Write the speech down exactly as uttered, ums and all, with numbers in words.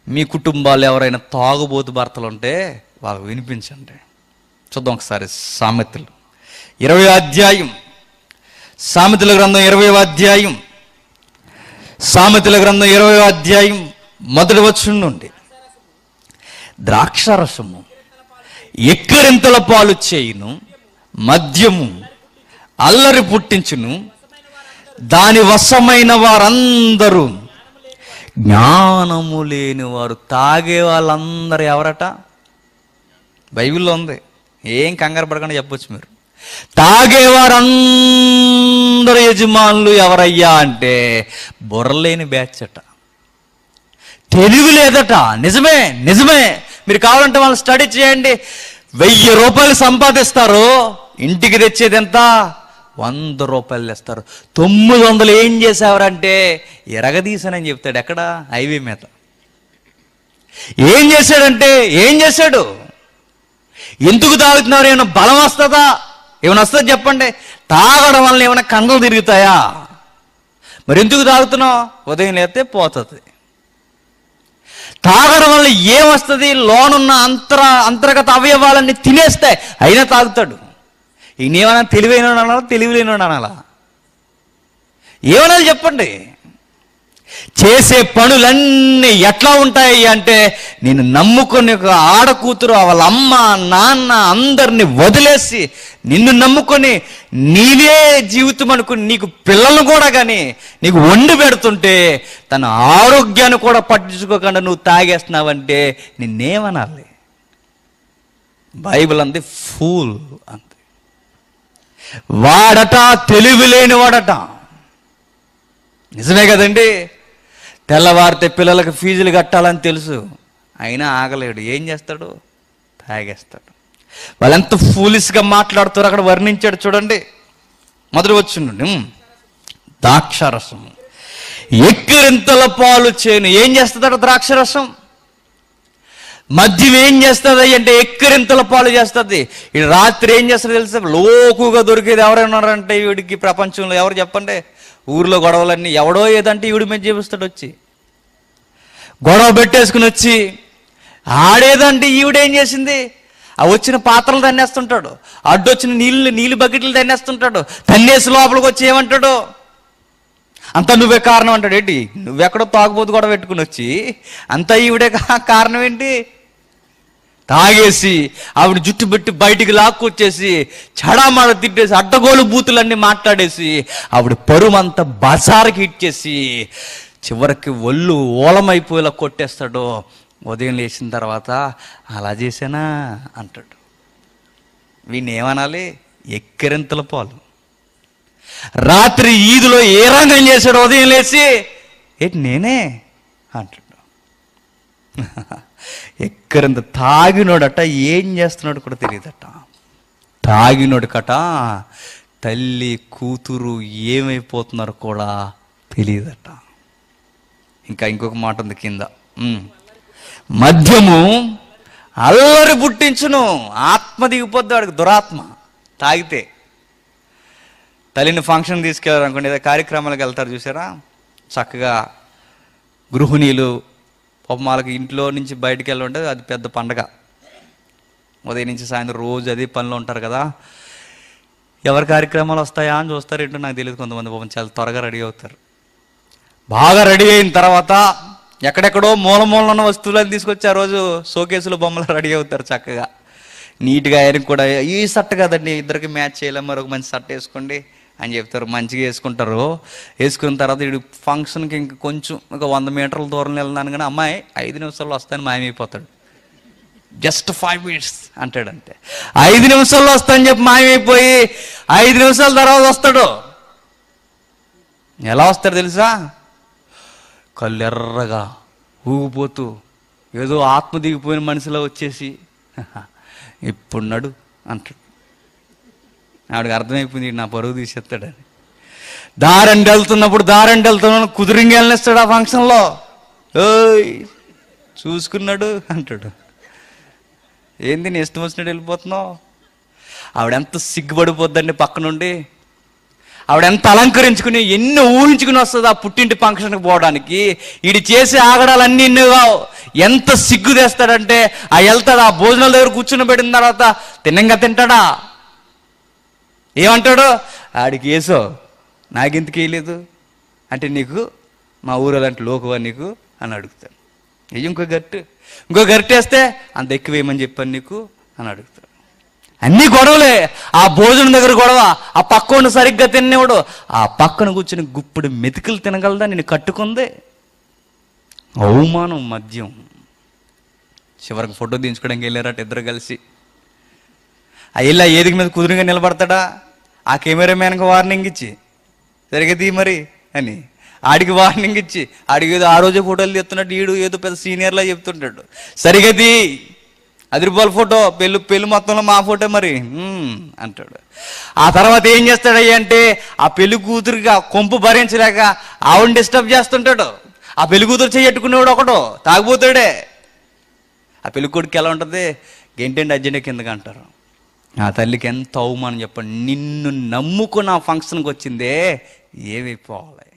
మీ కుటుంబాలు ఎవరైనా తాగుబోతు భర్తలు ఉంటే వాళ్ళకు వినిపించండి. చూద్దాం ఒకసారి సామెతలు ఇరవై అధ్యాయం, సామెతల గ్రంథం ఇరవై అధ్యాయం, సామెతల గ్రంథం ఇరవై అధ్యాయం మొదటి వచనం నుండి. ద్రాక్షారసము ఎక్కిరింతల పాలు చేయును, మద్యము అల్లరి పుట్టించును, దాని వశమైన వారందరూ జ్ఞానము లేని వారు. తాగే వాళ్ళందరూ ఎవరట? బైబిల్లో ఉంది, ఏం కంగారు పడకుండా చెప్పొచ్చు మీరు. తాగేవారందరూ యజమానులు ఎవరయ్యా అంటే బుర్రలేని బ్యాచ్ అట, తెలివి లేదట. నిజమే నిజమే మీరు కావాలంటే వాళ్ళు స్టడీ చేయండి. వెయ్యి రూపాయలు సంపాదిస్తారు, ఇంటికి తెచ్చేది ఎంత? వంద రూపాయలు తెస్తారు. తొమ్మిది వందలు ఏం చేసేవారంటే ఎరగదీశానని చెప్తాడు. ఎక్కడ? హైవే మీద. ఏం చేశాడంటే ఏం చేశాడు? ఎందుకు తాగుతున్నారు? ఏమైనా బలం వస్తుందా? ఏమైనా వస్తుంది చెప్పండి. తాగడం వల్ల ఏమైనా కండలు తిరుగుతాయా? మరి ఎందుకు తాగుతున్నావు? ఉదయం లేస్తే పోతుంది. తాగడం వల్ల ఏమొస్తుంది? లోనున్న అంతర అంతర్గత అవయవాలన్నీ తినేస్తాయి, అయినా తాగుతాడు. ఈయనేమన్నా తెలివైన అనాలా, తెలివిలేని అనాలా? ఏమన్నా చెప్పండి. చేసే పనులన్నీ ఎట్లా ఉంటాయి అంటే, నేను నమ్ముకొని ఒక ఆడ కూతురు వాళ్ళ అమ్మ నాన్న అందరిని వదిలేసి నిన్ను నమ్ముకొని నీవే జీవితం అనుకుని నీకు పిల్లలను కూడా కానీ నీకు వండి పెడుతుంటే తన ఆరోగ్యాన్ని కూడా పట్టించుకోకుండా నువ్వు తాగేస్తున్నావంటే నిన్నేమనాలి? బైబిల్ అంది ఫూల్ అంతే. వాడట తెలివి లేని వాడట. నిజమే కదండి. తెల్లవారితే పిల్లలకు ఫీజులు కట్టాలని తెలుసు, అయినా ఆగలేడు. ఏం చేస్తాడు? తాగేస్తాడు. వాళ్ళు ఎంత ఫూలిష్గా మాట్లాడుతారో అక్కడ వర్ణించాడు చూడండి. మొదటి వచ్చిండు. ద్రాక్షారసం ఎక్కిరింతల పాలు చేను. ఏం చేస్తుందట ద్రాక్షరసం? మద్యం ఏం చేస్తుంది అంటే ఎక్కిరింతల పాలు చేస్తుంది. ఈ రాత్రి ఏం చేస్తుంది తెలుసా? లోకుగా దొరికేది ఎవరైనా ఉన్నారంటే వీడికి ప్రపంచంలో ఎవరు చెప్పండి? ఊర్లో గొడవలన్నీ ఎవడో ఏదంటే ఈవిడి మీద చేపిస్తాడు. వచ్చి గొడవ పెట్టేసుకుని వచ్చి ఆడేదంటే ఈవిడేం చేసింది? ఆ వచ్చిన పాత్రలు తన్నేస్తుంటాడు, అడ్డొచ్చిన నీళ్ళు నీళ్ళు బకెట్లు తన్నేస్తుంటాడు. తన్నేసి లోపలికి వచ్చి ఏమంటాడు? అంతా నువ్వే కారణం అంటాడు. ఏంటి? నువ్వెక్కడో తాగుబోతు గొడవ పెట్టుకుని వచ్చి అంతా ఈవిడే కారణం ఏంటి? తాగేసి ఆవిడ జుట్టు పెట్టి బయటికి లాక్కొచ్చేసి చడామాడ తిట్టేసి అడ్డగోలు బూతులన్నీ మాట్లాడేసి ఆవిడ పరుమంతా బజార్కి ఇచ్చేసి చివరికి ఒళ్ళు ఓలమైపోయేలా కొట్టేస్తాడు. ఉదయం లేచిన తర్వాత అలా చేశానా అంటాడు. వీడిని ఏమనాలి? ఎక్కిరింతల పాలు. రాత్రి ఈదులో ఏ రంగం చేశాడు? ఉదయం లేచి ఏంటి నేనే అంటాడు. ఎక్కడంత తాగినోడట ఏం చేస్తున్నాడు కూడా తెలియదట. తాగినోడు కట తల్లి కూతురు ఏమైపోతున్నారు కూడా తెలియదట. ఇంకా ఇంకొక మాట ఉంది కింద. మద్యము అల్లరి పుట్టించును. ఆత్మ దిగిపోద్ది వాడికి, దురాత్మ తాగితే. తల్లిని ఫంక్షన్ తీసుకెళ్ళారు అనుకోండి, ఏదో కార్యక్రమాలకు వెళ్తారు చూసారా, చక్కగా గృహిణీలు పాపం వాళ్ళకి ఇంట్లో నుంచి బయటికి వెళ్ళి ఉంటుంది, అది పెద్ద పండగ. ఉదయం నుంచి సాయంత్రం రోజు అదే పనిలో ఉంటారు కదా. ఎవరి కార్యక్రమాలు వస్తాయా అని చూస్తారు. ఏంటో నాకు తెలియదు. కొంతమంది పాపం చాలా త్వరగా రెడీ అవుతారు. బాగా రెడీ అయిన తర్వాత ఎక్కడెక్కడో మూల మూల ఉన్న వస్తువులను తీసుకొచ్చి ఆ రోజు షోకేసులు బొమ్మలు రెడీ అవుతారు చక్కగా నీట్గా. ఆయనకి కూడా ఈ షర్ట్ కదండి, ఇద్దరికి మ్యాచ్ చేయలేము, మరొక మంచి షర్ట్ వేసుకోండి అని చెప్తారు. మంచిగా వేసుకుంటారు. వేసుకున్న తర్వాత వీడు ఫంక్షన్కి ఇంక కొంచెం ఒక వంద మీటర్ల దూరం వెళ్తున్నాను కానీ అమ్మాయి ఐదు నిమిషాల్లో వస్తాను మాయమైపోతాడు. జస్ట్ ఫైవ్ మినిట్స్ అంటాడు అంతే. ఐదు నిమిషాల్లో వస్తానని చెప్పి మాయమైపోయి ఐదు నిమిషాల తర్వాత వస్తాడు. ఎలా వస్తాడు తెలుసా? కళ్ళు ఎర్రగా ఊగిపోతూ ఏదో ఆత్మ దిగిపోయిన మనిషిలో వచ్చేసి ఇప్పుడు నడు అంటాడు. ఆవిడకి అర్థమైపోయింది నా పరువు తీసేస్తాడని. దారండి వెళ్తున్నప్పుడు దారండి వెళ్తున్నాను కుదిరింగి వెళ్ళిస్తాడు ఆ ఫంక్షన్లో. ఓయ్ చూసుకున్నాడు అంటాడు. ఏంది నీ ఇష్టం వచ్చినట్టు వెళ్ళిపోతున్నావు? ఆవిడెంత సిగ్గుపడిపోద్దండి పక్కనుండి. ఆవిడెంత అలంకరించుకుని ఎన్నో ఊహించుకుని వస్తుంది ఆ పుట్టింటి ఫంక్షన్కి పోవడానికి. వీడి చేసే ఆగడాలన్నీ ఎన్నో ఎంత సిగ్గు తెస్తాడంటే ఆ వెళ్తాడు, ఆ భోజనాల దగ్గర కూర్చుని పెట్టిన తర్వాత తిన్నంగా తింటాడా? ఏమంటాడు? ఆడికి వేసో నాకెందుకు వేయలేదు అంటే, నీకు మా ఊరు అలాంటి లోకువా నీకు అని అడుగుతాడు. ఇంకో గట్టు ఇంకో గట్టు వేస్తే అంత ఎక్కువ వేయమని చెప్పాను నీకు అని అడుగుతాడు. అన్ని గొడవలే. ఆ భోజనం దగ్గర గొడవ, ఆ పక్కన సరిగ్గా తినేవాడు, ఆ పక్కన కూర్చుని గుప్పుడు మెతుకులు తినగలదా నేను కట్టుకుంది? అవమానం, మద్యం. చివరికి ఫోటో తీయించుకోవడానికి వెళ్ళారట ఇద్దరు కలిసి. ఆ వెళ్ళి ఆ ఏదిక మీద కుదురుగా నిలబడతాడా? ఆ కెమెరా మ్యాన్కి వార్నింగ్ ఇచ్చి సరిగ్గా తీ మరి అని, ఆడికి వార్నింగ్ ఇచ్చి, ఆడికి ఏదో ఆ రోజే ఫోటోలు తీస్తున్నట్టు ఈడు ఏదో పెద్ద సీనియర్లా చెప్తుంటాడు. సరిగ్గా తీ, అది రూపాయల ఫోటో, పెళ్ళి పెళ్ళి మొత్తంలో మా ఫోటో మరి అంటాడు. ఆ తర్వాత ఏం చేస్తాడయ్యా అంటే, ఆ పెళ్లి కూతురుగా కొంపు భరించలేక ఆవిడని డిస్టర్బ్ చేస్తుంటాడు. ఆ పెళ్లి కూతురు చెయ్యట్టుకునేవాడు ఒకడు తాగిపోతాడే. ఆ పెళ్లి కొడుకు ఎలా ఉంటుంది? గెంటండి అర్జెంట్ కిందకి అంటారు. ఆ తల్లికి ఎంత అవమానం చెప్పండి. నిన్ను నమ్ముకున్న ఫంక్షన్కి వచ్చిందే ఏమైపోవాలి.